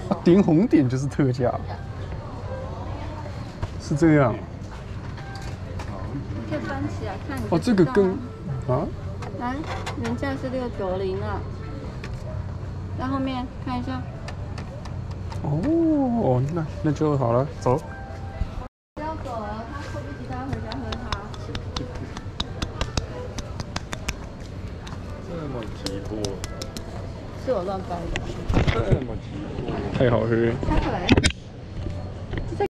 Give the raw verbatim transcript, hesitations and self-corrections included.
啊，点红点就是特价，是这样。 可以翻起来看。 哦，这个更啊？ 来，原价是六九零啊。在后面看一下。 哦，那那就好了，走。 不要走了，他迫不及待回家喝汤。 这么急迫？ 是我乱掰的。 这么急迫？ 太好喝。 开回来。